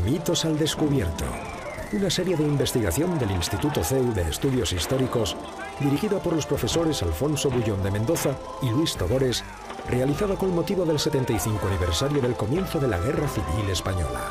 Mitos al descubierto. Una serie de investigación del Instituto CEU de Estudios Históricos, dirigida por los profesores Alfonso Bullón de Mendoza y Luis Togores, realizada con motivo del 75 aniversario del comienzo de la Guerra Civil Española.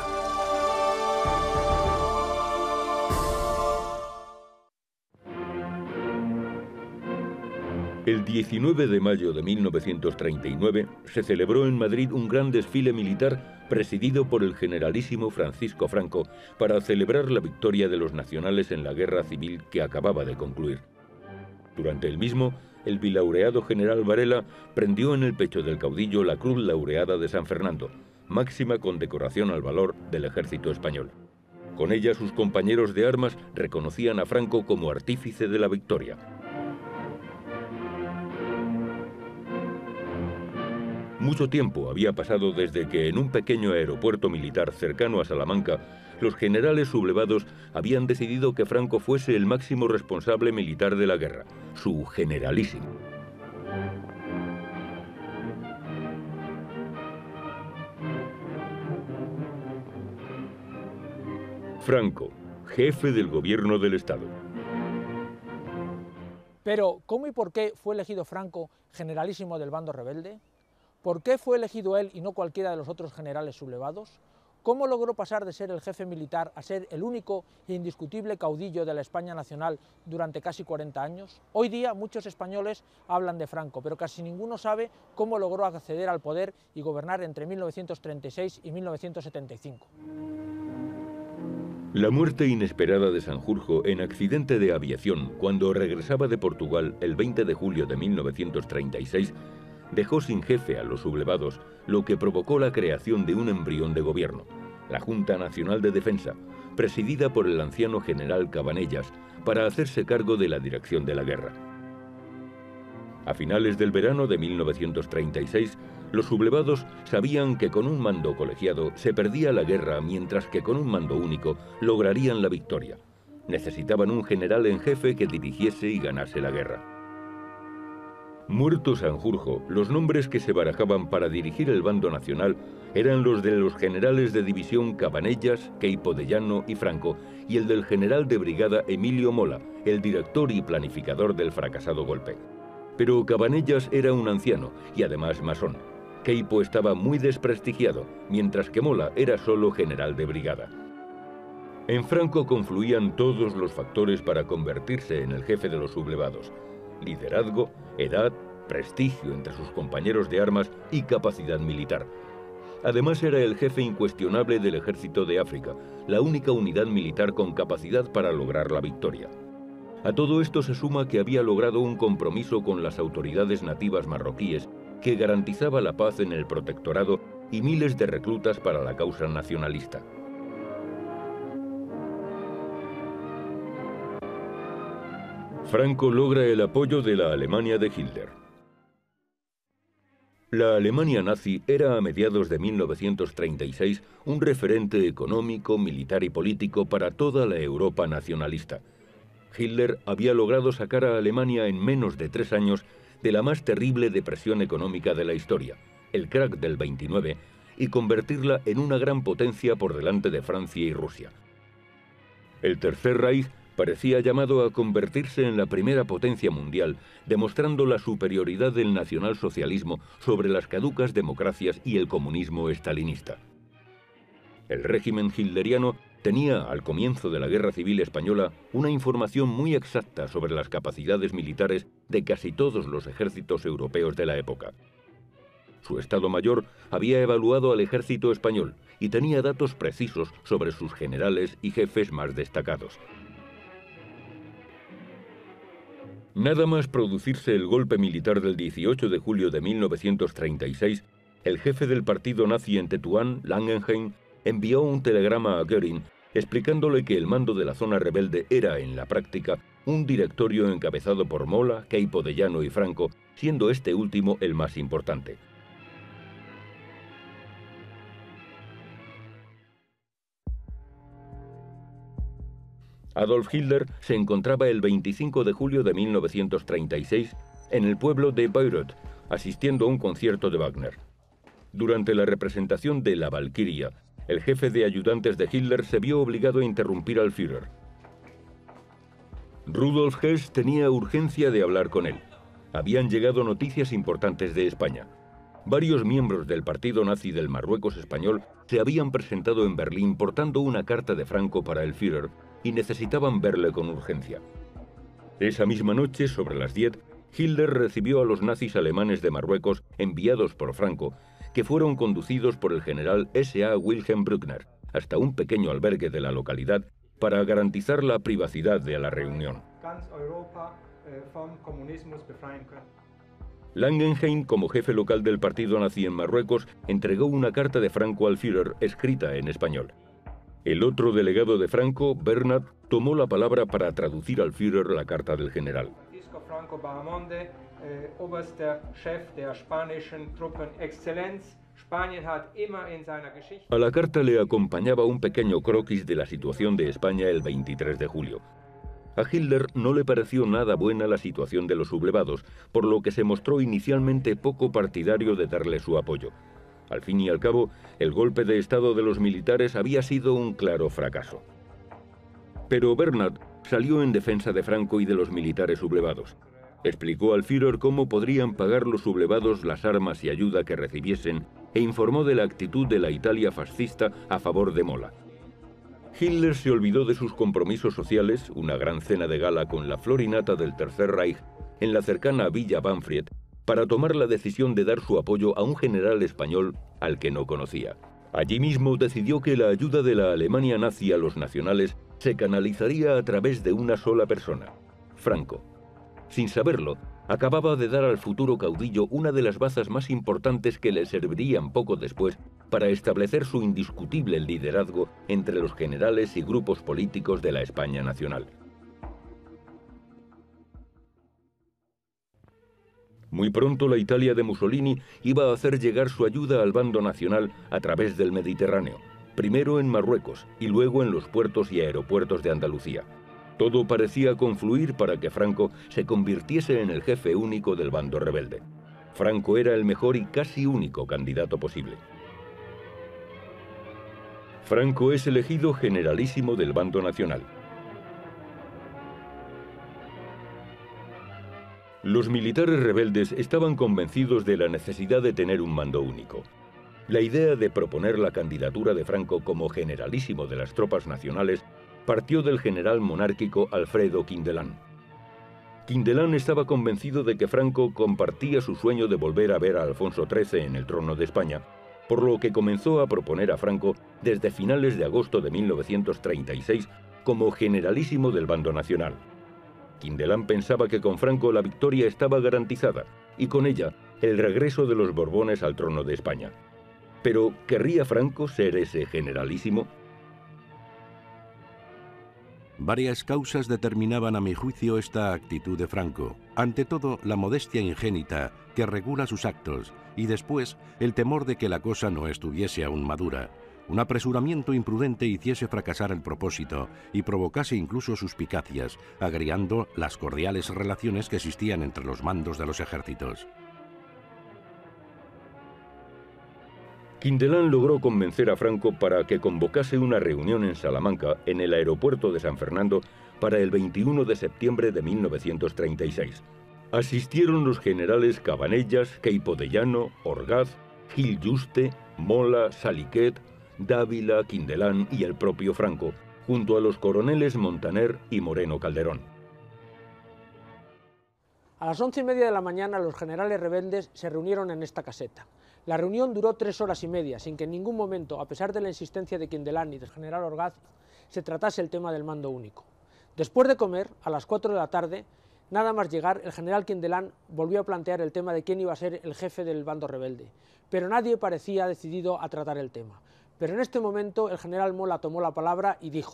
El 19 de mayo de 1939 se celebró en Madrid un gran desfile militar presidido por el generalísimo Francisco Franco para celebrar la victoria de los nacionales en la guerra civil que acababa de concluir. Durante el mismo, el bilaureado general Varela prendió en el pecho del caudillo la Cruz Laureada de San Fernando, máxima condecoración al valor del ejército español. Con ella sus compañeros de armas reconocían a Franco como artífice de la victoria. Mucho tiempo había pasado desde que en un pequeño aeropuerto militar cercano a Salamanca, los generales sublevados habían decidido que Franco fuese el máximo responsable militar de la guerra, su generalísimo. Franco, jefe del gobierno del Estado. Pero, ¿cómo y por qué fue elegido Franco generalísimo del bando rebelde? ¿Por qué fue elegido él y no cualquiera de los otros generales sublevados? ¿Cómo logró pasar de ser el jefe militar a ser el único e indiscutible caudillo de la España nacional durante casi 40 años? Hoy día muchos españoles hablan de Franco, pero casi ninguno sabe cómo logró acceder al poder y gobernar entre 1936 y 1975. La muerte inesperada de Sanjurjo en accidente de aviación cuando regresaba de Portugal el 20 de julio de 1936 dejó sin jefe a los sublevados, lo que provocó la creación de un embrión de gobierno, la Junta Nacional de Defensa, presidida por el anciano general Cabanellas, para hacerse cargo de la dirección de la guerra. A finales del verano de 1936, los sublevados sabían que con un mando colegiado se perdía la guerra, mientras que con un mando único lograrían la victoria. Necesitaban un general en jefe que dirigiese y ganase la guerra. Muerto Sanjurjo, los nombres que se barajaban para dirigir el bando nacional eran los de los generales de división Cabanellas, Queipo de Llano y Franco, y el del general de brigada Emilio Mola, el director y planificador del fracasado golpe. Pero Cabanellas era un anciano y además masón. Queipo estaba muy desprestigiado, mientras que Mola era solo general de brigada. En Franco confluían todos los factores para convertirse en el jefe de los sublevados: liderazgo, edad, prestigio entre sus compañeros de armas y capacidad militar. Además era el jefe incuestionable del ejército de África, la única unidad militar con capacidad para lograr la victoria. A todo esto se suma que había logrado un compromiso con las autoridades nativas marroquíes que garantizaba la paz en el protectorado y miles de reclutas para la causa nacionalista. Franco logra el apoyo de la Alemania de Hitler. La Alemania nazi era a mediados de 1936 un referente económico, militar y político para toda la Europa nacionalista. Hitler había logrado sacar a Alemania en menos de 3 años de la más terrible depresión económica de la historia, el crack del 29, y convertirla en una gran potencia por delante de Francia y Rusia. El Tercer Reich parecía llamado a convertirse en la primera potencia mundial, demostrando la superioridad del nacionalsocialismo sobre las caducas democracias y el comunismo estalinista. El régimen hitleriano tenía, al comienzo de la Guerra Civil Española, una información muy exacta sobre las capacidades militares de casi todos los ejércitos europeos de la época. Su Estado Mayor había evaluado al ejército español y tenía datos precisos sobre sus generales y jefes más destacados. Nada más producirse el golpe militar del 18 de julio de 1936, el jefe del partido nazi en Tetuán, Langenheim, envió un telegrama a Göring explicándole que el mando de la zona rebelde era, en la práctica, un directorio encabezado por Mola, Queipo de Llano y Franco, siendo este último el más importante. Adolf Hitler se encontraba el 25 de julio de 1936 en el pueblo de Bayreuth, asistiendo a un concierto de Wagner. Durante la representación de La Valquiria, el jefe de ayudantes de Hitler se vio obligado a interrumpir al Führer. Rudolf Hess tenía urgencia de hablar con él. Habían llegado noticias importantes de España. Varios miembros del partido nazi del Marruecos español se habían presentado en Berlín portando una carta de Franco para el Führer y necesitaban verle con urgencia. Esa misma noche, sobre las 10, Hitler recibió a los nazis alemanes de Marruecos enviados por Franco, que fueron conducidos por el general S.A. Wilhelm Bruckner hasta un pequeño albergue de la localidad para garantizar la privacidad de la reunión. Langenheim, como jefe local del partido nazi en Marruecos, entregó una carta de Franco al Führer escrita en español. El otro delegado de Franco, Bernhard, tomó la palabra para traducir al Führer la carta del general. Franco Bahamonde, oberster Chef der spanischen Truppen, Exzellenz, Spanien hat immer in seiner Geschichte... A la carta le acompañaba un pequeño croquis de la situación de España el 23 de julio. A Hitler no le pareció nada buena la situación de los sublevados, por lo que se mostró inicialmente poco partidario de darle su apoyo. Al fin y al cabo, el golpe de estado de los militares había sido un claro fracaso. Pero Bernhard salió en defensa de Franco y de los militares sublevados. Explicó al Führer cómo podrían pagar los sublevados las armas y ayuda que recibiesen e informó de la actitud de la Italia fascista a favor de Mola. Hitler se olvidó de sus compromisos sociales, una gran cena de gala con la flor y nata del Tercer Reich en la cercana Villa Banfried, para tomar la decisión de dar su apoyo a un general español al que no conocía. Allí mismo decidió que la ayuda de la Alemania nazi a los nacionales se canalizaría a través de una sola persona, Franco. Sin saberlo, acababa de dar al futuro caudillo una de las bazas más importantes que le servirían poco después para establecer su indiscutible liderazgo entre los generales y grupos políticos de la España nacional. Muy pronto la Italia de Mussolini iba a hacer llegar su ayuda al bando nacional a través del Mediterráneo, primero en Marruecos y luego en los puertos y aeropuertos de Andalucía. Todo parecía confluir para que Franco se convirtiese en el jefe único del bando rebelde. Franco era el mejor y casi único candidato posible. Franco es elegido generalísimo del bando nacional. Los militares rebeldes estaban convencidos de la necesidad de tener un mando único. La idea de proponer la candidatura de Franco como generalísimo de las tropas nacionales partió del general monárquico Alfredo Quindelán. Quindelán estaba convencido de que Franco compartía su sueño de volver a ver a Alfonso XIII en el trono de España, por lo que comenzó a proponer a Franco desde finales de agosto de 1936 como generalísimo del bando nacional. Quindelán pensaba que con Franco la victoria estaba garantizada y con ella el regreso de los Borbones al trono de España. Pero ¿querría Franco ser ese generalísimo? Varias causas determinaban a mi juicio esta actitud de Franco. Ante todo, la modestia ingénita que regula sus actos y después el temor de que la cosa no estuviese aún madura. Un apresuramiento imprudente hiciese fracasar el propósito y provocase incluso suspicacias, agriando las cordiales relaciones que existían entre los mandos de los ejércitos. Quindelán logró convencer a Franco para que convocase una reunión en Salamanca, en el aeropuerto de San Fernando, para el 21 de septiembre de 1936. Asistieron los generales Cabanellas, Queipo de Llano, Orgaz, Gil Yuste, Mola, Saliquet, Dávila, Quindelán y el propio Franco, junto a los coroneles Montaner y Moreno Calderón. A las 11:30 de la mañana los generales rebeldes se reunieron en esta caseta. La reunión duró 3 horas y media, sin que en ningún momento, a pesar de la insistencia de Quindelán y del general Orgaz, se tratase el tema del mando único. Después de comer, a las 4 de la tarde, nada más llegar, el general Quindelán volvió a plantear el tema de quién iba a ser el jefe del bando rebelde, pero nadie parecía decidido a tratar el tema. Pero en este momento el general Mola tomó la palabra y dijo: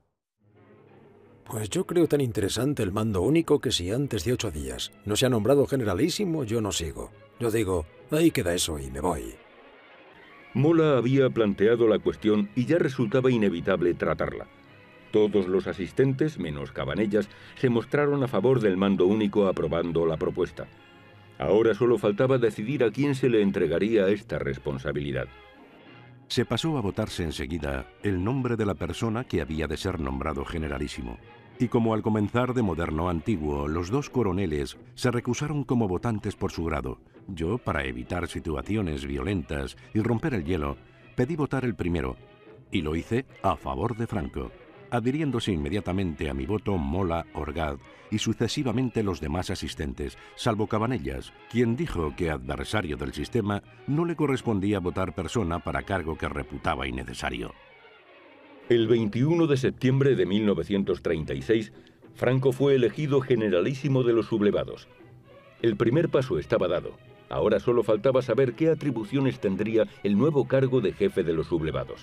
Pues yo creo tan interesante el mando único que si antes de 8 días no se ha nombrado generalísimo, yo no sigo. Yo digo, ahí queda eso y me voy. Mola había planteado la cuestión y ya resultaba inevitable tratarla. Todos los asistentes, menos Cabanellas, se mostraron a favor del mando único aprobando la propuesta. Ahora solo faltaba decidir a quién se le entregaría esta responsabilidad. se pasó a votarse enseguida el nombre de la persona que había de ser nombrado generalísimo. Y como al comenzar de moderno a antiguo, los dos coroneles se recusaron como votantes por su grado, yo, para evitar situaciones violentas y romper el hielo, pedí votar el primero, y lo hice a favor de Franco, adhiriéndose inmediatamente a mi voto Mola, Orgaz y sucesivamente los demás asistentes, salvo Cabanellas, quien dijo que, adversario del sistema, no le correspondía votar persona para cargo que reputaba innecesario. El 21 de septiembre de 1936, Franco fue elegido generalísimo de los sublevados. El primer paso estaba dado. Ahora solo faltaba saber qué atribuciones tendría el nuevo cargo de jefe de los sublevados.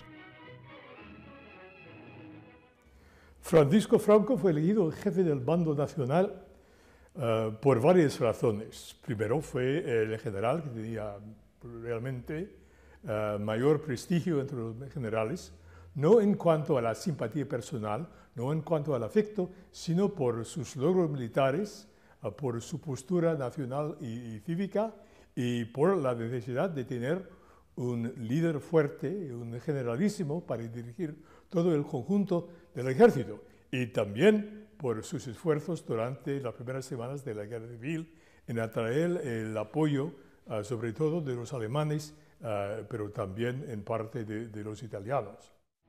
Francisco Franco fue elegido jefe del bando nacional por varias razones. Primero, fue el general que tenía realmente mayor prestigio entre los generales, no en cuanto a la simpatía personal, no en cuanto al afecto, sino por sus logros militares, por su postura nacional y cívica, y por la necesidad de tener un líder fuerte, un generalísimo, para dirigir todo el conjunto del ejército, y también por sus esfuerzos durante las primeras semanas de la Guerra Civil en atraer el apoyo, sobre todo de los alemanes, pero también en parte de los italianos.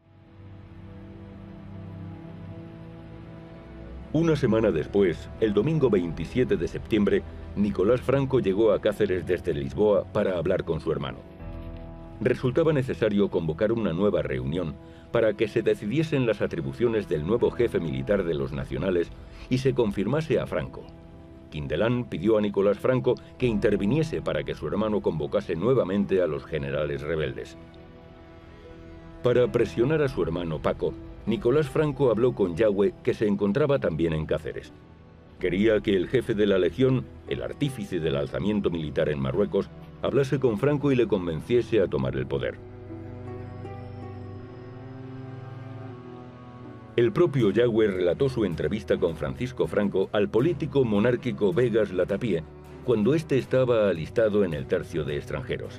Una semana después, el domingo 27 de septiembre, Nicolás Franco llegó a Cáceres desde Lisboa para hablar con su hermano. Resultaba necesario convocar una nueva reunión para que se decidiesen las atribuciones del nuevo jefe militar de los nacionales y se confirmase a Franco. Quindelán pidió a Nicolás Franco que interviniese para que su hermano convocase nuevamente a los generales rebeldes. Para presionar a su hermano Paco, Nicolás Franco habló con Yagüe, que se encontraba también en Cáceres. Quería que el jefe de la legión, el artífice del alzamiento militar en Marruecos, hablase con Franco y le convenciese a tomar el poder. El propio Yagüe relató su entrevista con Francisco Franco al político monárquico Vegas Latapie, cuando éste estaba alistado en el tercio de extranjeros.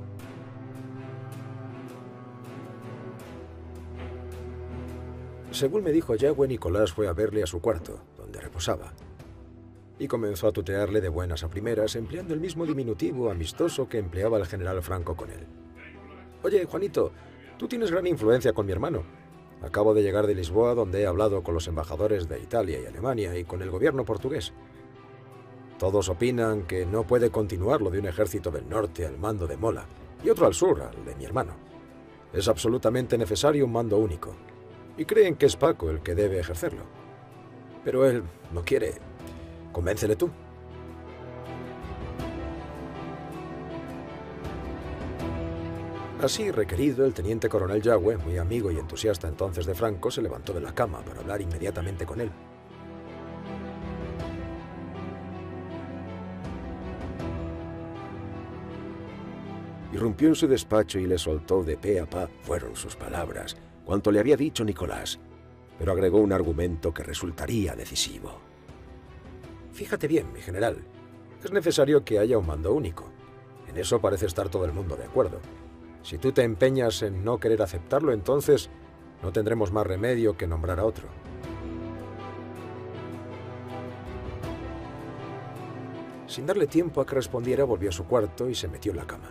Según me dijo Yagüe, Nicolás fue a verle a su cuarto, donde reposaba, y comenzó a tutearle de buenas a primeras, empleando el mismo diminutivo amistoso que empleaba el general Franco con él. «Oye, Juanito, tú tienes gran influencia con mi hermano. Acabo de llegar de Lisboa, donde he hablado con los embajadores de Italia y Alemania y con el gobierno portugués. Todos opinan que no puede continuar lo de un ejército del norte al mando de Mola y otro al sur, al de mi hermano. Es absolutamente necesario un mando único. Y creen que es Paco el que debe ejercerlo. Pero él no quiere. Convéncele tú». Así requerido, el teniente coronel Yagüe, muy amigo y entusiasta entonces de Franco, se levantó de la cama para hablar inmediatamente con él. Irrumpió en su despacho y le soltó de pe a pa, fueron sus palabras, cuanto le había dicho Nicolás, pero agregó un argumento que resultaría decisivo. «Fíjate bien, mi general, es necesario que haya un mando único. En eso parece estar todo el mundo de acuerdo. Si tú te empeñas en no querer aceptarlo, entonces no tendremos más remedio que nombrar a otro». Sin darle tiempo a que respondiera, volvió a su cuarto y se metió en la cama.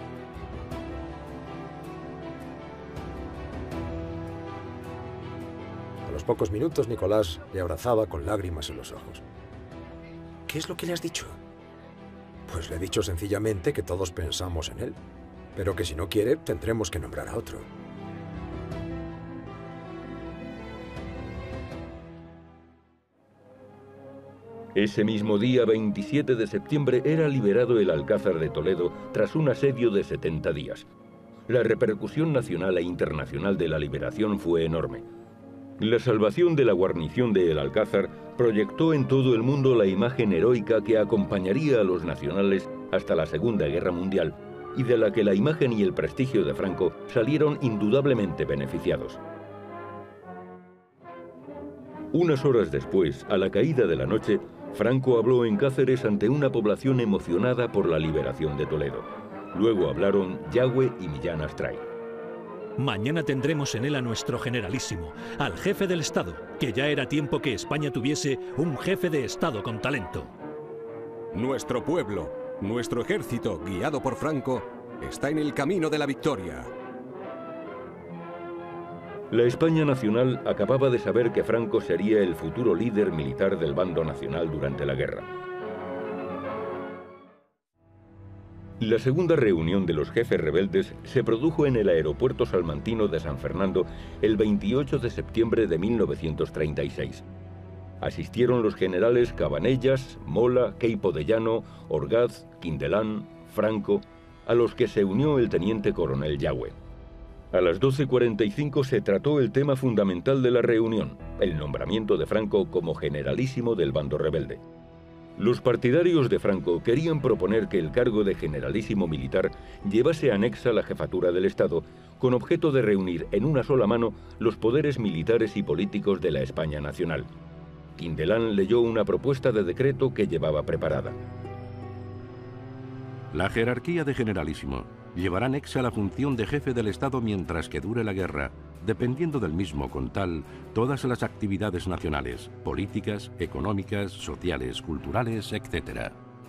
A los pocos minutos, Nicolás le abrazaba con lágrimas en los ojos. «¿Qué es lo que le has dicho?» «Pues le he dicho sencillamente que todos pensamos en él, pero que si no quiere, tendremos que nombrar a otro». Ese mismo día, 27 de septiembre, era liberado el Alcázar de Toledo tras un asedio de 70 días. La repercusión nacional e internacional de la liberación fue enorme. La salvación de la guarnición de El Alcázar proyectó en todo el mundo la imagen heroica que acompañaría a los nacionales hasta la Segunda Guerra Mundial y de la que la imagen y el prestigio de Franco salieron indudablemente beneficiados. Unas horas después, a la caída de la noche, Franco habló en Cáceres ante una población emocionada por la liberación de Toledo. Luego hablaron Yagüe y Millán Astray. Mañana tendremos en él a nuestro generalísimo, al jefe del Estado, que ya era tiempo que España tuviese un jefe de Estado con talento. Nuestro pueblo, nuestro ejército, guiado por Franco, está en el camino de la victoria. La España nacional acababa de saber que Franco sería el futuro líder militar del bando nacional durante la guerra. La segunda reunión de los jefes rebeldes se produjo en el aeropuerto salmantino de San Fernando el 28 de septiembre de 1936. Asistieron los generales Cabanellas, Mola, Queipo de Llano, Orgaz, Quindelán, Franco, a los que se unió el teniente coronel Yagüe. A las 12:45 se trató el tema fundamental de la reunión, el nombramiento de Franco como generalísimo del bando rebelde. Los partidarios de Franco querían proponer que el cargo de generalísimo militar llevase anexa la jefatura del Estado, con objeto de reunir en una sola mano los poderes militares y políticos de la España nacional. Quindelán leyó una propuesta de decreto que llevaba preparada. La jerarquía de generalísimo llevará anexa la función de jefe del Estado mientras que dure la guerra, dependiendo del mismo con tal todas las actividades nacionales, políticas, económicas, sociales, culturales, etc.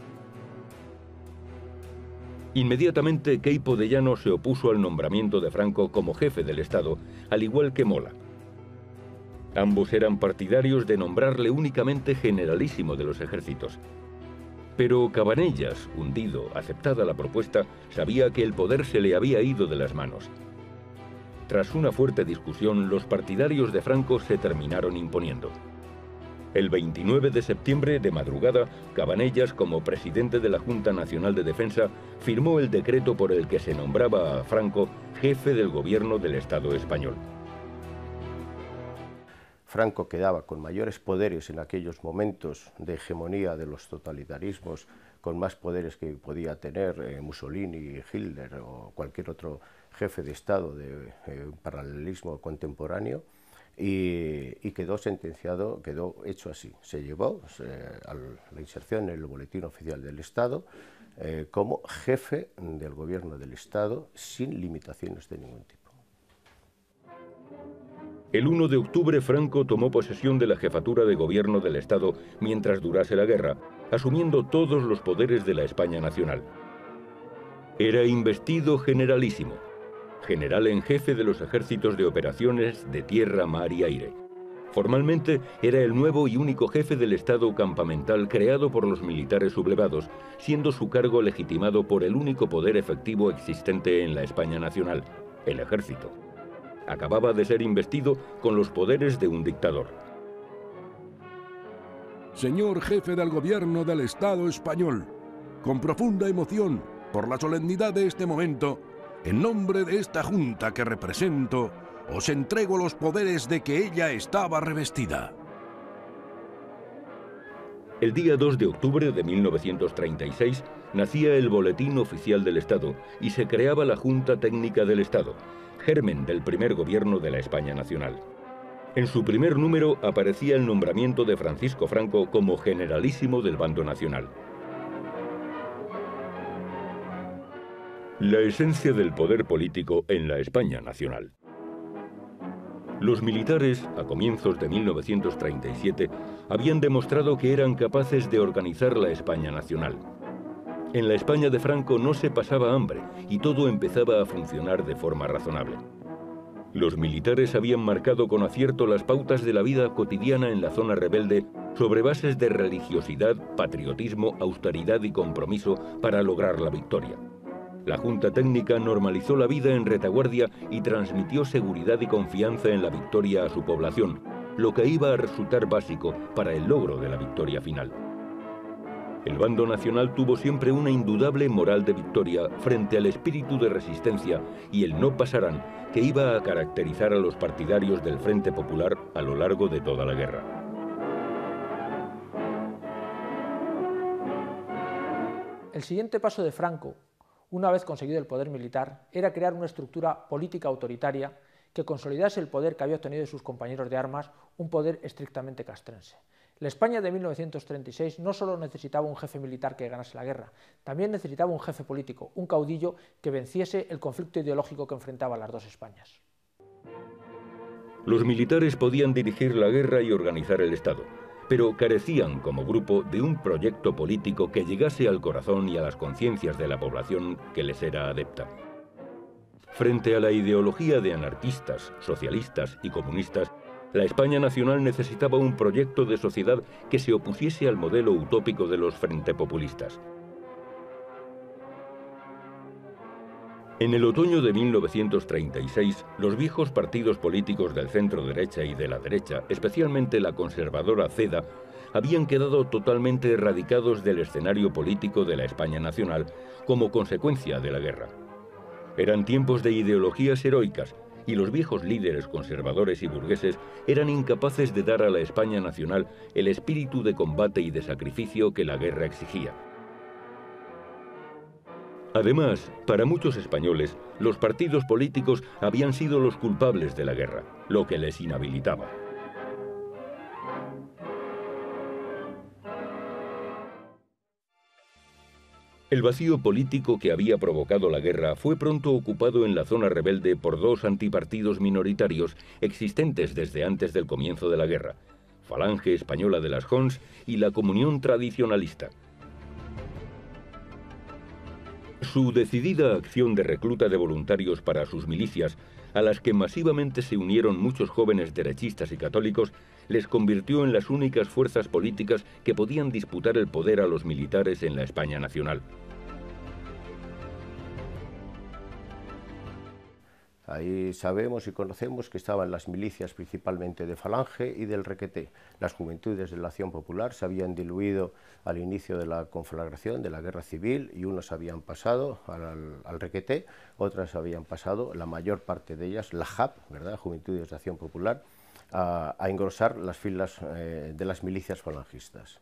Inmediatamente Queipo de Llano se opuso al nombramiento de Franco como jefe del Estado, al igual que Mola. Ambos eran partidarios de nombrarle únicamente generalísimo de los ejércitos. Pero Cabanellas, hundido, aceptada la propuesta, sabía que el poder se le había ido de las manos. Tras una fuerte discusión, los partidarios de Franco se terminaron imponiendo. El 29 de septiembre, de madrugada, Cabanellas, como presidente de la Junta Nacional de Defensa, firmó el decreto por el que se nombraba a Franco jefe del gobierno del Estado español. Franco quedaba con mayores poderes en aquellos momentos de hegemonía de los totalitarismos, con más poderes que podía tener Mussolini, Hitler o cualquier otro jefe de Estado de paralelismo contemporáneo, y quedó sentenciado, quedó hecho así. Se llevó a la inserción en el Boletín Oficial del Estado como jefe del gobierno del Estado sin limitaciones de ningún tipo. El 1 de octubre Franco tomó posesión de la jefatura de gobierno del Estado mientras durase la guerra, asumiendo todos los poderes de la España nacional. Era investido generalísimo, general en jefe de los ejércitos de operaciones de tierra, mar y aire. Formalmente era el nuevo y único jefe del Estado campamental creado por los militares sublevados, siendo su cargo legitimado por el único poder efectivo existente en la España nacional, el ejército. Acababa de ser investido con los poderes de un dictador. Señor jefe del gobierno del Estado español, con profunda emoción por la solemnidad de este momento, en nombre de esta Junta que represento, os entrego los poderes de que ella estaba revestida. El día 2 de octubre de 1936 nacía el Boletín Oficial del Estado y se creaba la Junta Técnica del Estado, germen del primer gobierno de la España nacional. En su primer número aparecía el nombramiento de Francisco Franco como generalísimo del bando nacional. La esencia del poder político en la España nacional. Los militares, a comienzos de 1937, habían demostrado que eran capaces de organizar la España nacional. En la España de Franco no se pasaba hambre y todo empezaba a funcionar de forma razonable. Los militares habían marcado con acierto las pautas de la vida cotidiana en la zona rebelde sobre bases de religiosidad, patriotismo, austeridad y compromiso para lograr la victoria. La Junta Técnica normalizó la vida en retaguardia y transmitió seguridad y confianza en la victoria a su población, lo que iba a resultar básico para el logro de la victoria final. El bando nacional tuvo siempre una indudable moral de victoria frente al espíritu de resistencia y el no pasarán que iba a caracterizar a los partidarios del Frente Popular a lo largo de toda la guerra. El siguiente paso de Franco, una vez conseguido el poder militar, era crear una estructura política autoritaria que consolidase el poder que había obtenido de sus compañeros de armas, un poder estrictamente castrense. La España de 1936 no solo necesitaba un jefe militar que ganase la guerra, también necesitaba un jefe político, un caudillo que venciese el conflicto ideológico que enfrentaba a las dos Españas. Los militares podían dirigir la guerra y organizar el Estado, pero carecían como grupo de un proyecto político que llegase al corazón y a las conciencias de la población que les era adepta. Frente a la ideología de anarquistas, socialistas y comunistas, la España nacional necesitaba un proyecto de sociedad que se opusiese al modelo utópico de los frentepopulistas. En el otoño de 1936, los viejos partidos políticos del centro-derecha y de la derecha, especialmente la conservadora CEDA, habían quedado totalmente erradicados del escenario político de la España nacional como consecuencia de la guerra. Eran tiempos de ideologías heroicas, y los viejos líderes conservadores y burgueses eran incapaces de dar a la España nacional el espíritu de combate y de sacrificio que la guerra exigía. Además, para muchos españoles, los partidos políticos habían sido los culpables de la guerra, lo que les inhabilitaba. El vacío político que había provocado la guerra fue pronto ocupado en la zona rebelde por dos antipartidos minoritarios existentes desde antes del comienzo de la guerra: Falange Española de las Jons y la Comunión Tradicionalista. Su decidida acción de recluta de voluntarios para sus milicias, a las que masivamente se unieron muchos jóvenes derechistas y católicos, les convirtió en las únicas fuerzas políticas que podían disputar el poder a los militares en la España nacional. Ahí sabemos y conocemos que estaban las milicias principalmente de Falange y del Requeté. Las juventudes de la Acción Popular se habían diluido al inicio de la conflagración de la Guerra Civil y unos habían pasado al Requeté, otras habían pasado, la mayor parte de ellas, la JAP, ¿verdad? Juventudes de Acción Popular, a engrosar las filas de las milicias falangistas.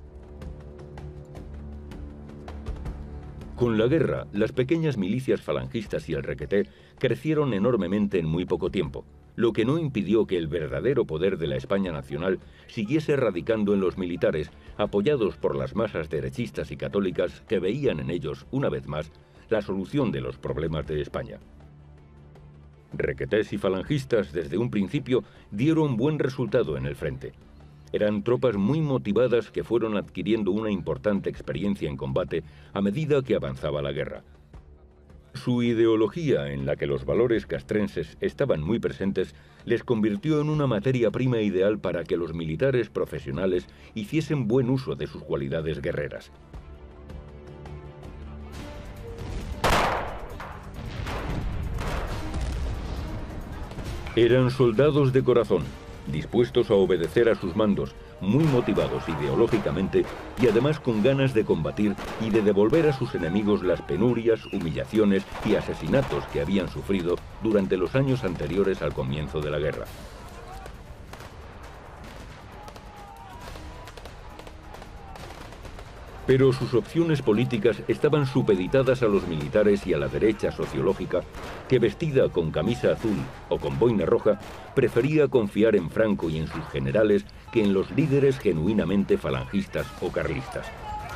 Con la guerra, las pequeñas milicias falangistas y el Requeté crecieron enormemente en muy poco tiempo, lo que no impidió que el verdadero poder de la España nacional siguiese radicando en los militares, apoyados por las masas derechistas y católicas que veían en ellos, una vez más, la solución de los problemas de España. Requetés y falangistas desde un principio dieron buen resultado en el frente. Eran tropas muy motivadas que fueron adquiriendo una importante experiencia en combate a medida que avanzaba la guerra. Su ideología, en la que los valores castrenses estaban muy presentes, les convirtió en una materia prima ideal para que los militares profesionales hiciesen buen uso de sus cualidades guerreras. Eran soldados de corazón, dispuestos a obedecer a sus mandos, muy motivados ideológicamente y además con ganas de combatir y de devolver a sus enemigos las penurias, humillaciones y asesinatos que habían sufrido durante los años anteriores al comienzo de la guerra. Pero sus opciones políticas estaban supeditadas a los militares y a la derecha sociológica, que vestida con camisa azul o con boina roja, prefería confiar en Franco y en sus generales que en los líderes genuinamente falangistas o carlistas.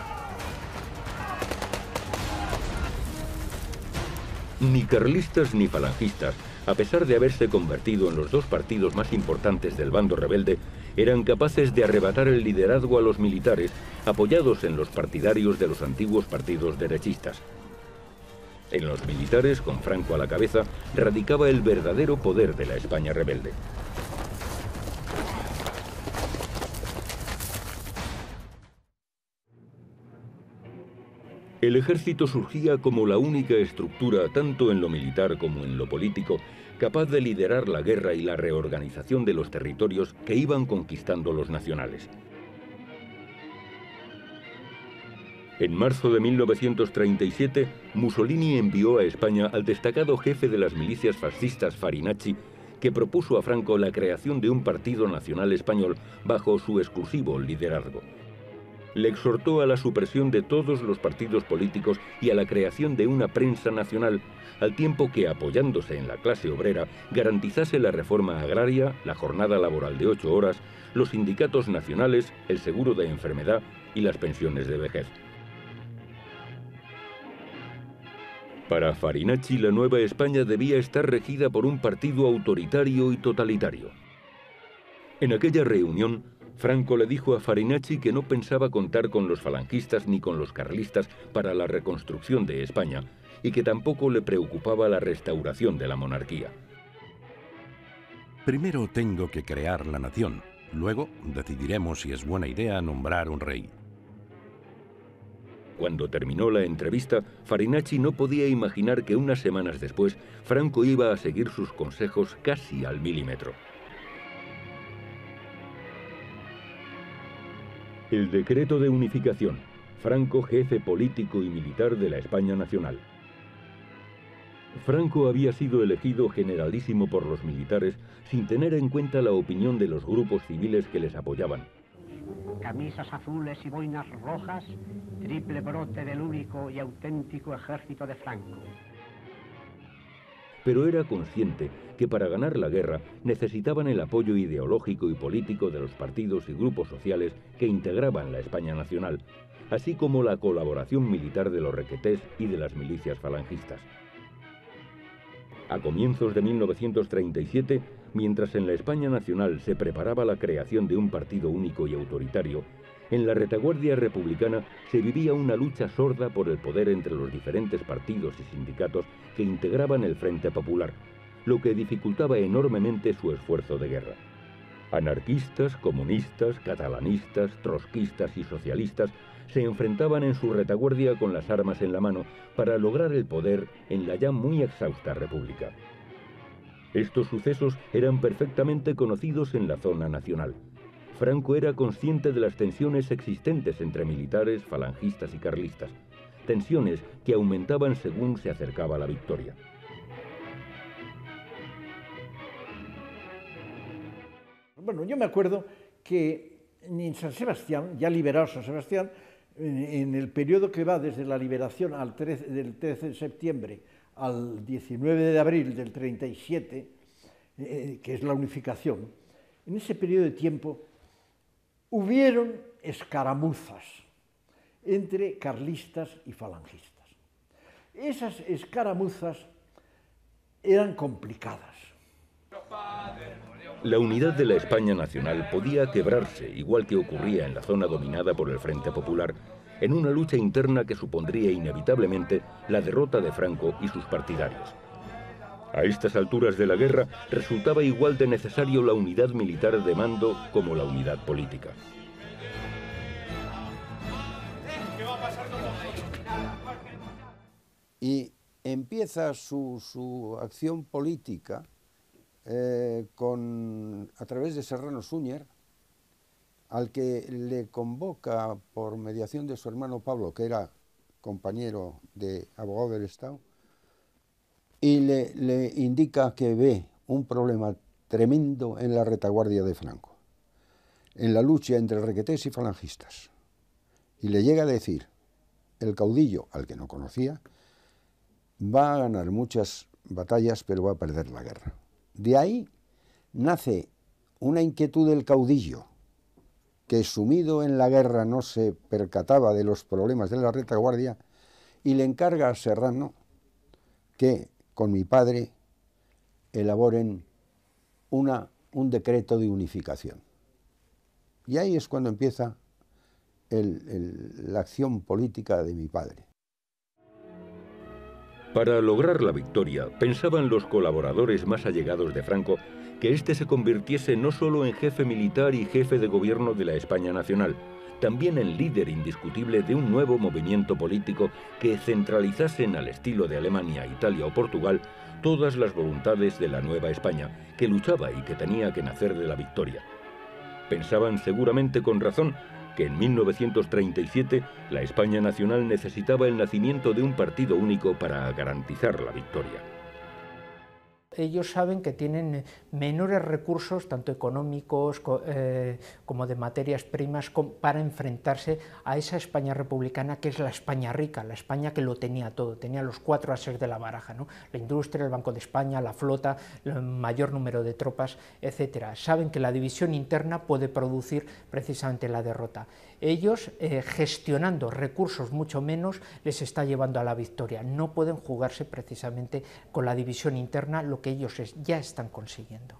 Ni carlistas ni falangistas, a pesar de haberse convertido en los dos partidos más importantes del bando rebelde, eran capaces de arrebatar el liderazgo a los militares, apoyados en los partidarios de los antiguos partidos derechistas. En los militares, con Franco a la cabeza, radicaba el verdadero poder de la España rebelde. El ejército surgía como la única estructura, tanto en lo militar como en lo político, capaz de liderar la guerra y la reorganización de los territorios que iban conquistando los nacionales. En marzo de 1937, Mussolini envió a España al destacado jefe de las milicias fascistas Farinacci, que propuso a Franco la creación de un partido nacional español bajo su exclusivo liderazgo. Le exhortó a la supresión de todos los partidos políticos y a la creación de una prensa nacional, al tiempo que, apoyándose en la clase obrera, garantizase la reforma agraria, la jornada laboral de 8 horas, los sindicatos nacionales, el seguro de enfermedad y las pensiones de vejez. Para Farinacci, la Nueva España debía estar regida por un partido autoritario y totalitario. En aquella reunión, Franco le dijo a Farinacci que no pensaba contar con los falangistas ni con los carlistas para la reconstrucción de España y que tampoco le preocupaba la restauración de la monarquía. Primero tengo que crear la nación, luego decidiremos si es buena idea nombrar un rey. Cuando terminó la entrevista, Farinacci no podía imaginar que unas semanas después Franco iba a seguir sus consejos casi al milímetro. El decreto de unificación. Franco, jefe político y militar de la España nacional. Franco había sido elegido generalísimo por los militares sin tener en cuenta la opinión de los grupos civiles que les apoyaban. Camisas azules y boinas rojas, triple brote del único y auténtico ejército de Franco. Pero era consciente que para ganar la guerra necesitaban el apoyo ideológico y político de los partidos y grupos sociales que integraban la España nacional, así como la colaboración militar de los requetés y de las milicias falangistas. A comienzos de 1937, mientras en la España nacional se preparaba la creación de un partido único y autoritario, en la retaguardia republicana se vivía una lucha sorda por el poder entre los diferentes partidos y sindicatos que integraban el Frente Popular, lo que dificultaba enormemente su esfuerzo de guerra. Anarquistas, comunistas, catalanistas, trotskistas y socialistas se enfrentaban en su retaguardia con las armas en la mano para lograr el poder en la ya muy exhausta república. Estos sucesos eran perfectamente conocidos en la zona nacional. Franco era consciente de las tensiones existentes entre militares, falangistas y carlistas, tensiones que aumentaban según se acercaba la victoria. Bueno, yo me acuerdo que en San Sebastián, ya liberado San Sebastián, en el periodo que va desde la liberación del 13 de septiembre al 19 de abril del 37, que es la unificación, en ese periodo de tiempo hubieron escaramuzas entre carlistas y falangistas. Esas escaramuzas eran complicadas. La unidad de la España nacional podía quebrarse, igual que ocurría en la zona dominada por el Frente Popular, en una lucha interna que supondría inevitablemente la derrota de Franco y sus partidarios. A estas alturas de la guerra resultaba igual de necesario la unidad militar de mando como la unidad política. Y empieza su acción política a través de Serrano Súñer, al que le convoca por mediación de su hermano Pablo, que era compañero de abogado del Estado, y le indica que ve un problema tremendo en la retaguardia de Franco, en la lucha entre requetés y falangistas. Y le llega a decir, el caudillo, al que no conocía, va a ganar muchas batallas, pero va a perder la guerra. De ahí nace una inquietud del caudillo, que sumido en la guerra no se percataba de los problemas de la retaguardia, y le encarga a Serrano que con mi padre elaboren un decreto de unificación. Y ahí es cuando empieza la acción política de mi padre. Para lograr la victoria, pensaban los colaboradores más allegados de Franco que éste se convirtiese no solo en jefe militar y jefe de gobierno de la España nacional, también en líder indiscutible de un nuevo movimiento político que centralizasen al estilo de Alemania, Italia o Portugal todas las voluntades de la Nueva España, que luchaba y que tenía que nacer de la victoria. Pensaban seguramente con razón que en 1937 la España nacional necesitaba el nacimiento de un partido único para garantizar la victoria. Ellos saben que tienen menores recursos, tanto económicos como de materias primas, para enfrentarse a esa España republicana que es la España rica, la España que lo tenía todo, tenía los 4 ases de la baraja, ¿no? La industria, el Banco de España, la flota, el mayor número de tropas, etc. Saben que la división interna puede producir precisamente la derrota. Ellos, gestionando recursos mucho menos, les está llevando a la victoria. No pueden jugarse precisamente con la división interna, lo que ellos ya están consiguiendo.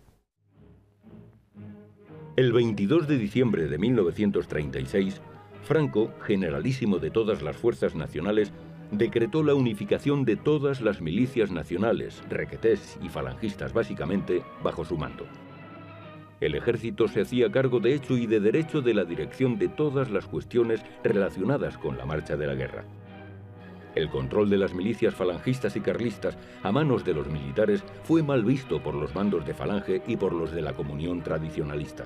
El 22 de diciembre de 1936, Franco, generalísimo de todas las fuerzas nacionales, decretó la unificación de todas las milicias nacionales, requetés y falangistas básicamente, bajo su mando. El ejército se hacía cargo de hecho y de derecho de la dirección de todas las cuestiones relacionadas con la marcha de la guerra. El control de las milicias falangistas y carlistas a manos de los militares fue mal visto por los bandos de Falange y por los de la Comunión Tradicionalista.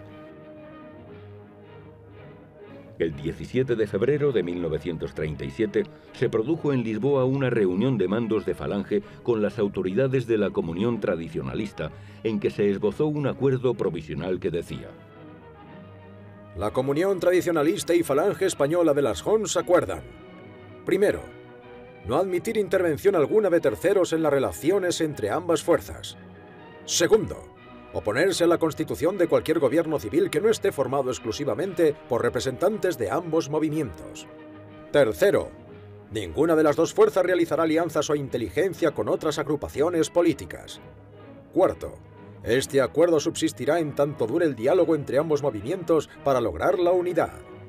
El 17 de febrero de 1937 se produjo en Lisboa una reunión de mandos de Falange con las autoridades de la Comunión Tradicionalista, en que se esbozó un acuerdo provisional que decía: La Comunión Tradicionalista y Falange Española de las Jons acuerdan: primero, no admitir intervención alguna de terceros en las relaciones entre ambas fuerzas. Segundo, oponerse a la constitución de cualquier gobierno civil que no esté formado exclusivamente por representantes de ambos movimientos. Tercero, ninguna de las dos fuerzas realizará alianzas o inteligencia con otras agrupaciones políticas. Cuarto, este acuerdo subsistirá en tanto dure el diálogo entre ambos movimientos para lograr la unidad.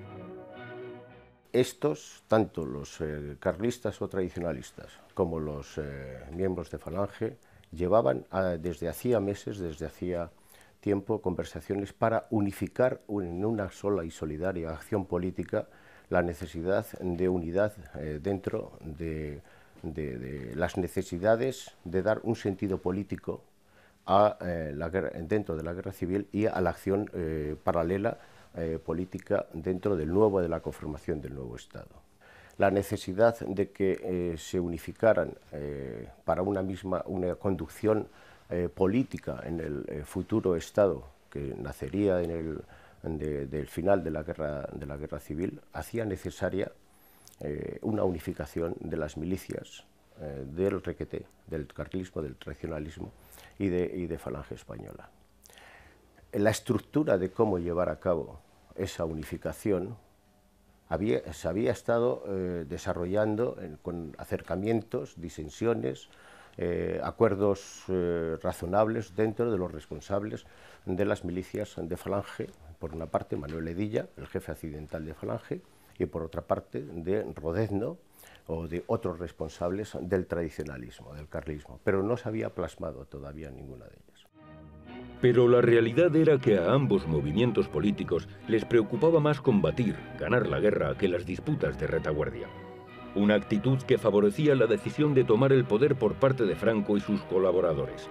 Estos, tanto los carlistas o tradicionalistas como los miembros de Falange, llevaban desde hacía meses, desde hacía tiempo, conversaciones para unificar en una sola y solidaria acción política la necesidad de unidad dentro de las necesidades de dar un sentido político a dentro de la guerra civil y a la acción paralela política dentro de la conformación del nuevo Estado. La necesidad de que se unificaran para una conducción política en el futuro Estado que nacería del final de la guerra civil hacía necesaria una unificación de las milicias del requeté, del carlismo, del tradicionalismo y de Falange Española. La estructura de cómo llevar a cabo esa unificación se había estado desarrollando con acercamientos, disensiones, acuerdos razonables dentro de los responsables de las milicias de Falange, por una parte Manuel Edilla, el jefe accidental de Falange, y por otra parte de Rodezno o de otros responsables del tradicionalismo, del carlismo, pero no se había plasmado todavía ninguna de ellas. Pero la realidad era que a ambos movimientos políticos les preocupaba más combatir, ganar la guerra, que las disputas de retaguardia. Una actitud que favorecía la decisión de tomar el poder por parte de Franco y sus colaboradores.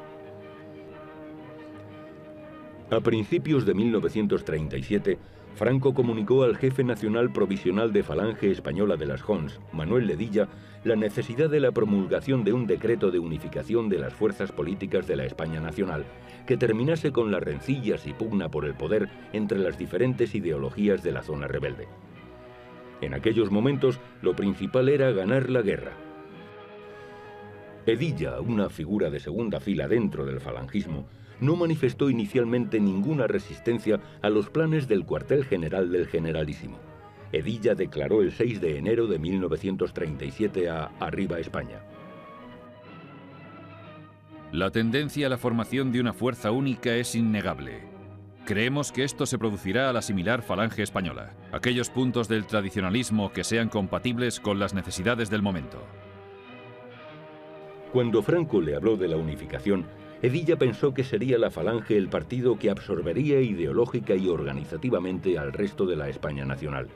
A principios de 1937, Franco comunicó al jefe nacional provisional de Falange Española de las Jons, Manuel Edilla, la necesidad de la promulgación de un decreto de unificación de las fuerzas políticas de la España nacional, que terminase con las rencillas y pugna por el poder entre las diferentes ideologías de la zona rebelde. En aquellos momentos, lo principal era ganar la guerra. Edilla, una figura de segunda fila dentro del falangismo, no manifestó inicialmente ninguna resistencia a los planes del cuartel general del Generalísimo. Edilla declaró el 6 de enero de 1937 a Arriba España: La tendencia a la formación de una fuerza única es innegable. Creemos que esto se producirá al asimilar Falange Española, aquellos puntos del tradicionalismo que sean compatibles con las necesidades del momento. Cuando Franco le habló de la unificación, Edilla pensó que sería la Falange el partido que absorbería ideológica y organizativamente al resto de la España nacional.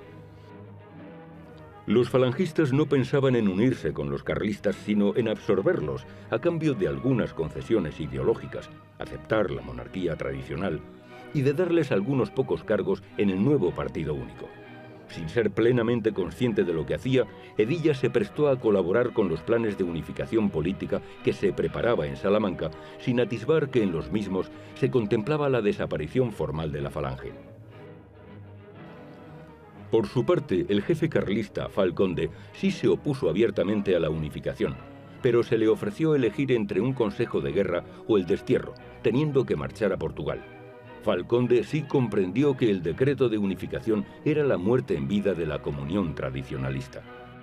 Los falangistas no pensaban en unirse con los carlistas, sino en absorberlos a cambio de algunas concesiones ideológicas, aceptar la monarquía tradicional y de darles algunos pocos cargos en el nuevo partido único. Sin ser plenamente consciente de lo que hacía, Hedilla se prestó a colaborar con los planes de unificación política que se preparaba en Salamanca, sin atisbar que en los mismos se contemplaba la desaparición formal de la Falange. Por su parte, el jefe carlista, Falconde, sí se opuso abiertamente a la unificación, pero se le ofreció elegir entre un consejo de guerra o el destierro, teniendo que marchar a Portugal. Falconde sí comprendió que el decreto de unificación era la muerte en vida de la comunión tradicionalista.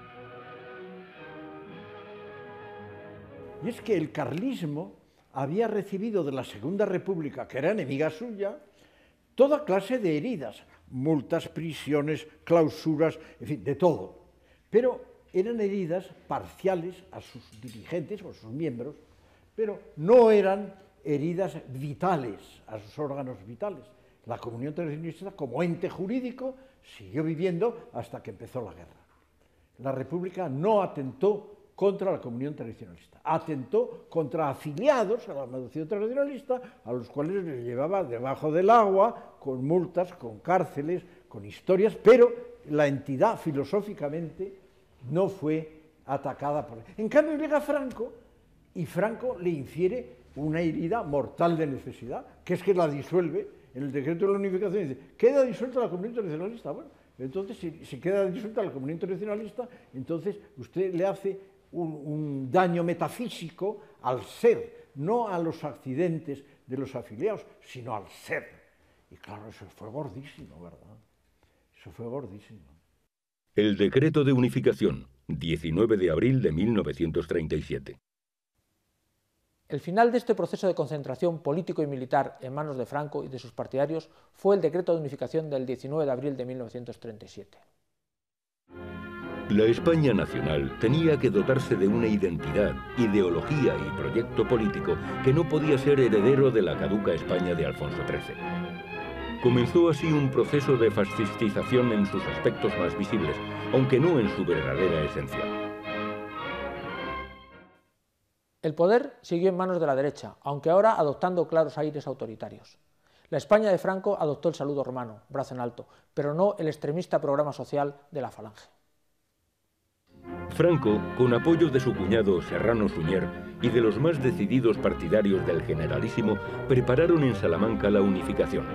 Y es que el carlismo había recibido de la Segunda República, que era enemiga suya, toda clase de heridas, multas, prisiones, clausuras, en fin, de todo. Pero eran heridas parciales a sus dirigentes o a sus miembros, pero no eran heridas vitales a sus órganos vitales. La comunión tradicionalista como ente jurídico siguió viviendo hasta que empezó la guerra. La República no atentó contra la comunión tradicionalista, atentó contra afiliados a la comunión tradicionalista, a los cuales les llevaba debajo del agua, con multas, con cárceles, con historias, pero la entidad filosóficamente no fue atacada por él. En cambio llega Franco, y Franco le infiere una herida mortal de necesidad, que es que la disuelve en el decreto de la unificación, y dice, queda disuelta la comunión tradicionalista. Bueno, entonces si queda disuelta la comunión tradicionalista, entonces usted le hace un daño metafísico al ser, no a los accidentes de los afiliados, sino al ser. Y claro, eso fue gordísimo, ¿verdad? Eso fue gordísimo. El decreto de unificación, 19 de abril de 1937. El final de este proceso de concentración político y militar en manos de Franco y de sus partidarios fue el decreto de unificación del 19 de abril de 1937. La España nacional tenía que dotarse de una identidad, ideología y proyecto político que no podía ser heredero de la caduca España de Alfonso XIII. Comenzó así un proceso de fascistización en sus aspectos más visibles, aunque no en su verdadera esencia. El poder siguió en manos de la derecha, aunque ahora adoptando claros aires autoritarios. La España de Franco adoptó el saludo romano, brazo en alto, pero no el extremista programa social de la Falange. Franco, con apoyo de su cuñado Serrano Suñer y de los más decididos partidarios del generalísimo, prepararon en Salamanca la unificación.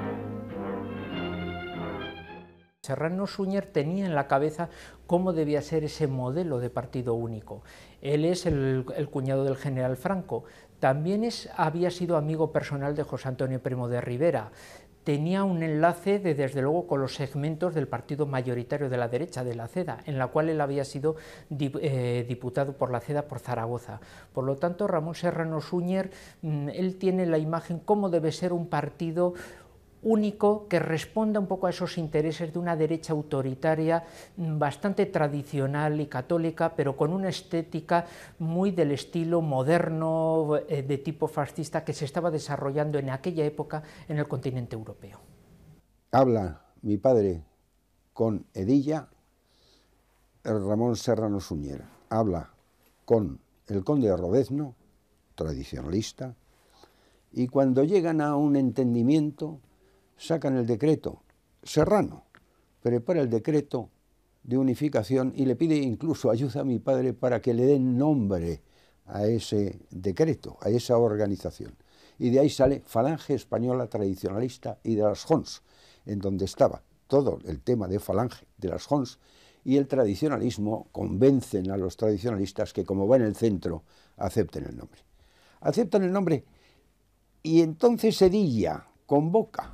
Serrano Suñer tenía en la cabeza cómo debía ser ese modelo de partido único. Él es el cuñado del general Franco. También había sido amigo personal de José Antonio Primo de Rivera. Tenía un enlace desde luego con los segmentos del partido mayoritario de la derecha, de la CEDA, en la cual él había sido diputado por la CEDA por Zaragoza. Por lo tanto, Ramón Serrano Suñer, él tiene la imagen cómo debe ser un partido único que responda un poco a esos intereses de una derecha autoritaria bastante tradicional y católica, pero con una estética muy del estilo moderno de tipo fascista que se estaba desarrollando en aquella época en el continente europeo. Habla mi padre con Hedilla, Ramón Serrano Suñer, habla con el conde de Rodezno, tradicionalista, y cuando llegan a un entendimiento sacan el decreto. Serrano prepara el decreto de unificación y le pide incluso ayuda a mi padre para que le den nombre a ese decreto, a esa organización. Y de ahí sale Falange Española Tradicionalista y de las Jons, en donde estaba todo el tema de Falange, de las Jons, y el tradicionalismo convencen a los tradicionalistas que como va en el centro, acepten el nombre. Aceptan el nombre y entonces Hedilla convoca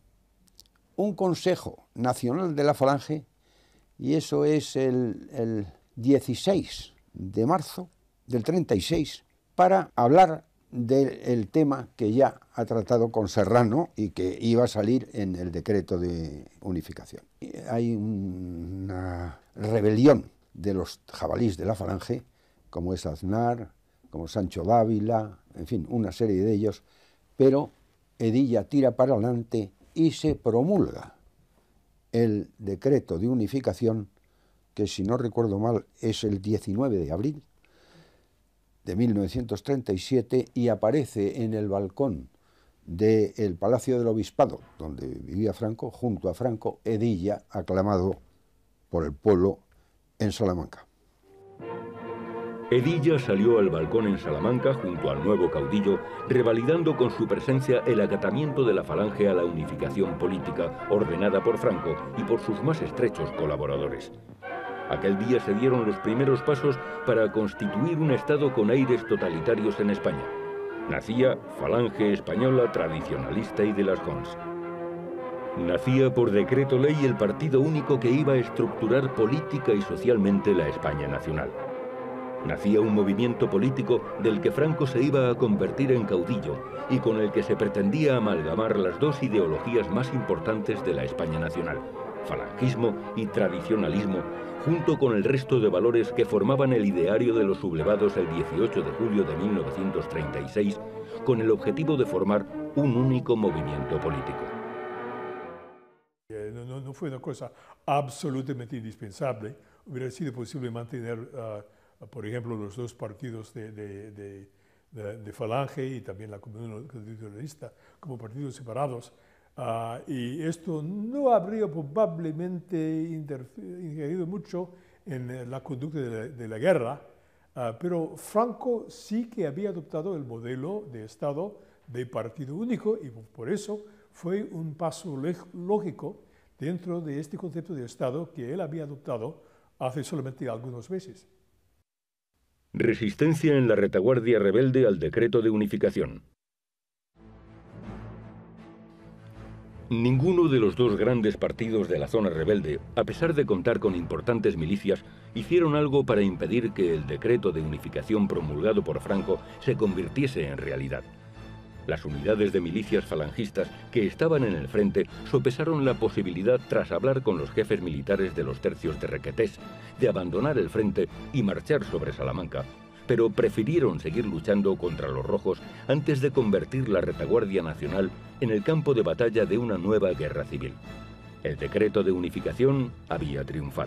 un Consejo Nacional de la Falange, y eso es el 16 de marzo del 36, para hablar del tema que ya ha tratado con Serrano y que iba a salir en el decreto de unificación. Hay una rebelión de los jabalíes de la Falange, como es Aznar, como Sancho Dávila, en fin, una serie de ellos, pero Hedilla tira para adelante y se promulga el decreto de unificación, que si no recuerdo mal es el 19 de abril de 1937, y aparece en el balcón del Palacio del Obispado, donde vivía Franco, junto a Franco, Hedilla, aclamado por el pueblo en Salamanca. Edilla salió al balcón en Salamanca junto al nuevo caudillo, revalidando con su presencia el acatamiento de la Falange a la unificación política ordenada por Franco y por sus más estrechos colaboradores. Aquel día se dieron los primeros pasos para constituir un Estado con aires totalitarios en España. Nacía Falange Española Tradicionalista y de las Jons. Nacía por decreto ley el partido único que iba a estructurar política y socialmente la España nacional. Nacía un movimiento político del que Franco se iba a convertir en caudillo y con el que se pretendía amalgamar las dos ideologías más importantes de la España nacional, falangismo y tradicionalismo, junto con el resto de valores que formaban el ideario de los sublevados el 18 de julio de 1936, con el objetivo de formar un único movimiento político. No fue una cosa absolutamente indispensable. Hubiera sido posible mantener, por ejemplo, los dos partidos de Falange y también la Comunión Tradicionalista como partidos separados. Y esto no habría probablemente ingerido mucho en la conducta de la guerra, pero Franco sí que había adoptado el modelo de Estado de partido único y por eso fue un paso lógico dentro de este concepto de Estado que él había adoptado hace solamente algunos meses. Resistencia en la retaguardia rebelde al decreto de unificación. Ninguno de los dos grandes partidos de la zona rebelde, a pesar de contar con importantes milicias, hicieron algo para impedir que el decreto de unificación promulgado por Franco se convirtiese en realidad. Las unidades de milicias falangistas que estaban en el frente sopesaron la posibilidad, tras hablar con los jefes militares de los tercios de Requetés, de abandonar el frente y marchar sobre Salamanca, pero prefirieron seguir luchando contra los rojos antes de convertir la retaguardia nacional en el campo de batalla de una nueva guerra civil. El decreto de unificación había triunfado.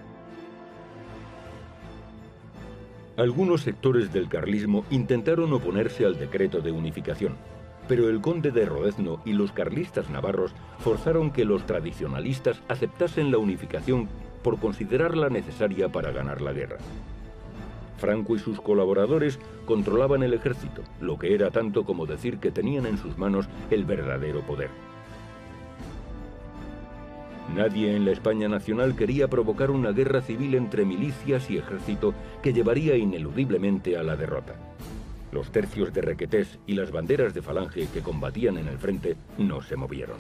Algunos sectores del carlismo intentaron oponerse al decreto de unificación, pero el conde de Rodezno y los carlistas navarros forzaron que los tradicionalistas aceptasen la unificación por considerarla necesaria para ganar la guerra. Franco y sus colaboradores controlaban el ejército, lo que era tanto como decir que tenían en sus manos el verdadero poder. Nadie en la España nacional quería provocar una guerra civil entre milicias y ejército que llevaría ineludiblemente a la derrota. Los tercios de Requetés y las banderas de Falange que combatían en el frente no se movieron.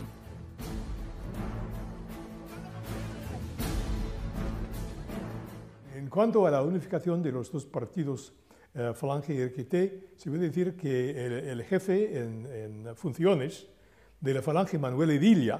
En cuanto a la unificación de los dos partidos, Falange y Requeté, se puede decir que el jefe en funciones de la Falange, Manuel Edilla,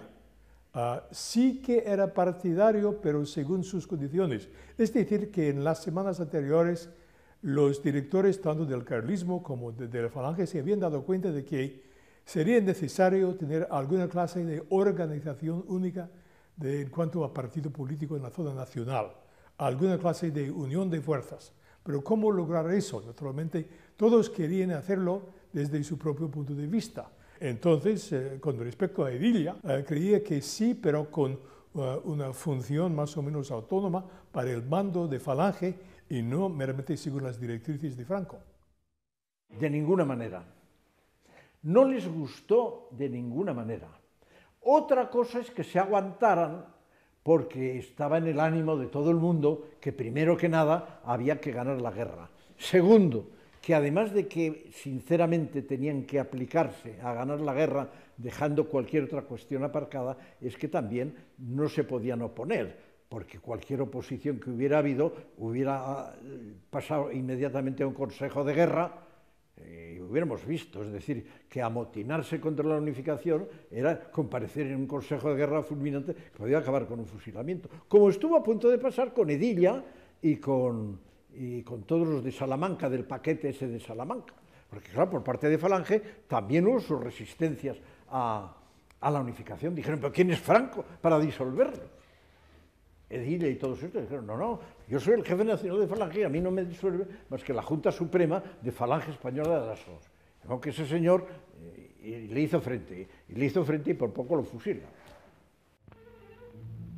sí que era partidario, pero según sus condiciones. Es decir, que en las semanas anteriores los directores tanto del carlismo como de la Falange se habían dado cuenta de que sería necesario tener alguna clase de organización única en cuanto a partido político en la zona nacional, alguna clase de unión de fuerzas. Pero ¿cómo lograr eso? Naturalmente, todos querían hacerlo desde su propio punto de vista. Entonces, con respecto a Edilla, creía que sí, pero con una función más o menos autónoma para el mando de Falange y no meramente según las directrices de Franco. De ninguna manera. No les gustó de ninguna manera. Otra cosa es que se aguantaran porque estaba en el ánimo de todo el mundo que primero que nada había que ganar la guerra. Segundo, que además de que sinceramente tenían que aplicarse a ganar la guerra dejando cualquier otra cuestión aparcada, es que también no se podían oponer, porque cualquier oposición que hubiera habido hubiera pasado inmediatamente a un consejo de guerra y hubiéramos visto, es decir, que amotinarse contra la unificación era comparecer en un consejo de guerra fulminante que podía acabar con un fusilamiento, como estuvo a punto de pasar con Edilla y con todos los de Salamanca, del paquete ese de Salamanca. Porque claro, por parte de Falange también hubo sus resistencias a la unificación. Dijeron, ¿pero quién es Franco para disolverlo? Edilla y todos estos dijeron, no, yo soy el jefe nacional de Falange y a mí no me disuelve más que la Junta Suprema de Falange Española de las Jons. Aunque ese señor le hizo frente y por poco lo fusila.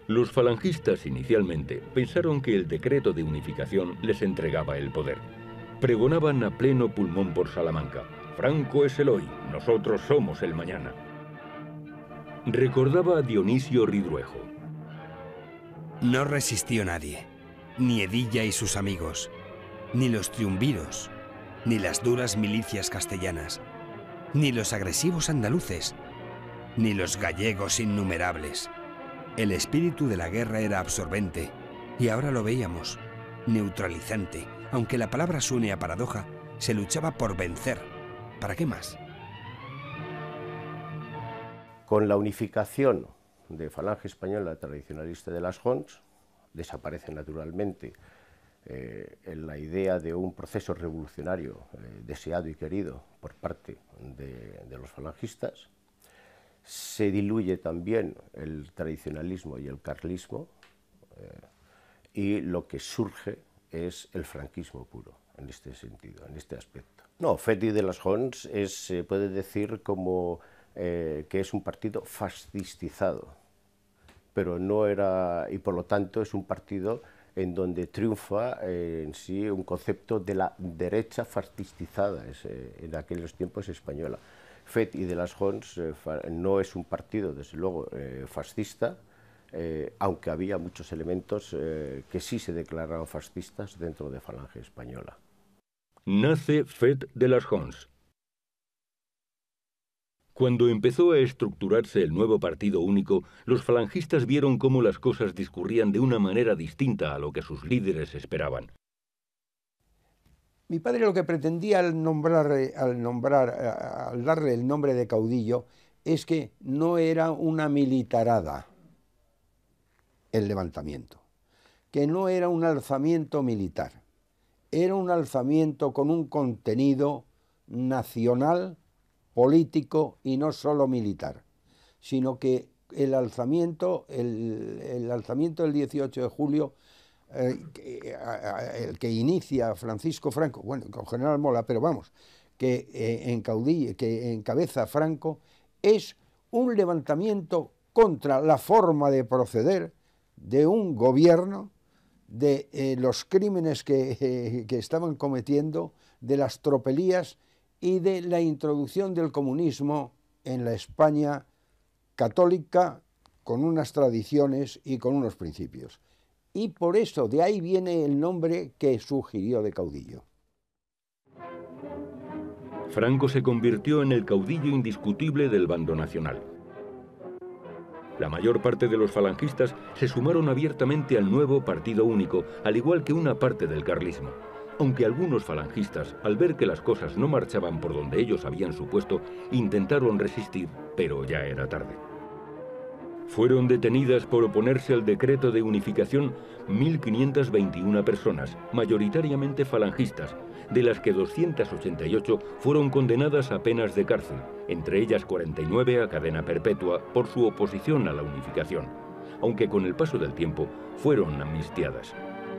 Los falangistas inicialmente pensaron que el decreto de unificación les entregaba el poder. Pregonaban a pleno pulmón por Salamanca: Franco es el hoy, nosotros somos el mañana. Recordaba a Dionisio Ridruejo. No resistió nadie, ni Edilla y sus amigos, ni los triunviros, ni las duras milicias castellanas, ni los agresivos andaluces, ni los gallegos innumerables. El espíritu de la guerra era absorbente, y ahora lo veíamos, neutralizante. Aunque la palabra suene a paradoja, se luchaba por vencer. ¿Para qué más? Con la unificación de Falange Española Tradicionalista de las Jons, desaparece naturalmente la idea de un proceso revolucionario deseado y querido por parte de los falangistas. Se diluye también el tradicionalismo y el carlismo, y lo que surge es el franquismo puro, en este sentido, en este aspecto. No, Fet i de las Jons se puede decir como que es un partido fascistizado, pero no era, y por lo tanto es un partido en donde triunfa en sí un concepto de la derecha fascistizada, en aquellos tiempos española. Fet i de las Jons no es un partido, desde luego, fascista, aunque había muchos elementos que sí se declaraban fascistas dentro de Falange Española. Nace Fet de las Jons. Cuando empezó a estructurarse el nuevo partido único, los falangistas vieron cómo las cosas discurrían de una manera distinta a lo que sus líderes esperaban. Mi padre lo que pretendía al darle el nombre de caudillo es que no era una militarada el levantamiento, que no era un alzamiento militar, era un alzamiento con un contenido nacional, político y no solo militar, sino que el alzamiento del 18 de julio, el que inicia Francisco Franco, bueno, con General Mola, pero vamos, que encabeza Franco, es un levantamiento contra la forma de proceder de un gobierno, de los crímenes que estaban cometiendo, de las tropelías y de la introducción del comunismo en la España católica, con unas tradiciones y con unos principios. Y por eso, de ahí viene el nombre que sugirió de caudillo. Franco se convirtió en el caudillo indiscutible del bando nacional. La mayor parte de los falangistas se sumaron abiertamente al nuevo partido único, al igual que una parte del carlismo. Aunque algunos falangistas, al ver que las cosas no marchaban por donde ellos habían supuesto, intentaron resistir, pero ya era tarde. Fueron detenidas por oponerse al decreto de unificación 1.521 personas, mayoritariamente falangistas, de las que 288 fueron condenadas a penas de cárcel, entre ellas 49 a cadena perpetua por su oposición a la unificación, aunque con el paso del tiempo fueron amnistiadas.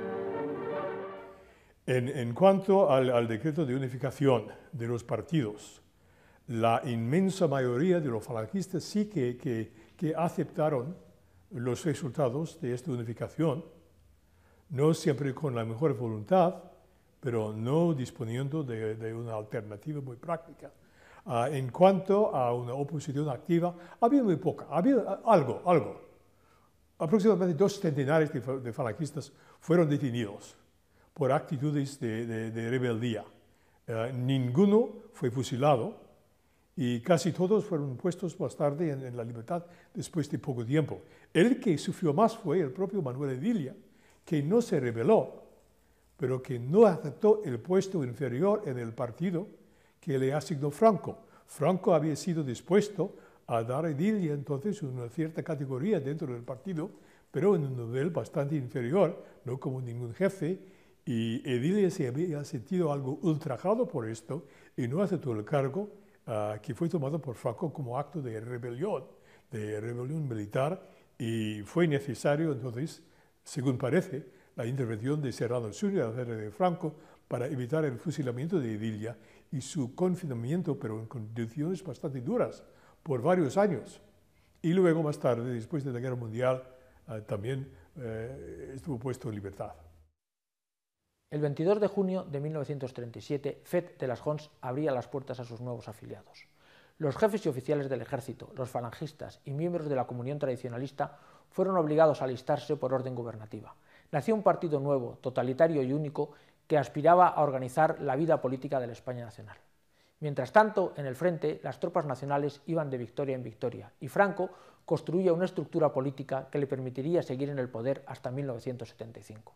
En cuanto al decreto de unificación de los partidos, la inmensa mayoría de los falangistas sí que aceptaron los resultados de esta unificación, no siempre con la mejor voluntad, pero no disponiendo de una alternativa muy práctica. En cuanto a una oposición activa, había muy poca, había algo. Aproximadamente 2 centenares de falangistas fueron detenidos por actitudes de rebeldía. Ninguno fue fusilado y casi todos fueron puestos más tarde en la libertad después de poco tiempo. El que sufrió más fue el propio Manuel Edilla, que no se rebeló, pero que no aceptó el puesto inferior en el partido que le asignó Franco. Franco había sido dispuesto a dar a Edilla entonces una cierta categoría dentro del partido, pero en un nivel bastante inferior, no como ningún jefe, y Edilla se había sentido algo ultrajado por esto y no aceptó el cargo que fue tomado por Franco como acto de rebelión militar, y fue necesario entonces, según parece, la intervención de Serrano Suñer, de Franco, para evitar el fusilamiento de Edilla y su confinamiento, pero en condiciones bastante duras, por varios años. Y luego, más tarde, después de la Guerra Mundial, también estuvo puesto en libertad. El 22 de junio de 1937, Fet de las Honses abría las puertas a sus nuevos afiliados. Los jefes y oficiales del ejército, los falangistas y miembros de la comunión tradicionalista fueron obligados a alistarse por orden gubernativa. Nació un partido nuevo, totalitario y único, que aspiraba a organizar la vida política de la España nacional. Mientras tanto, en el frente, las tropas nacionales iban de victoria en victoria y Franco construía una estructura política que le permitiría seguir en el poder hasta 1975.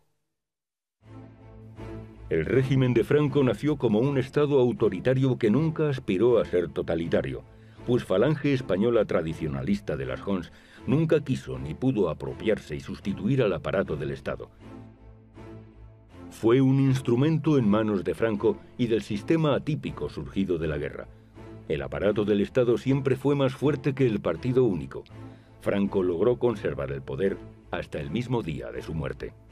El régimen de Franco nació como un Estado autoritario que nunca aspiró a ser totalitario, pues Falange Española tradicionalista de las Honses nunca quiso ni pudo apropiarse y sustituir al aparato del Estado. Fue un instrumento en manos de Franco y del sistema atípico surgido de la guerra. El aparato del Estado siempre fue más fuerte que el partido único. Franco logró conservar el poder hasta el mismo día de su muerte.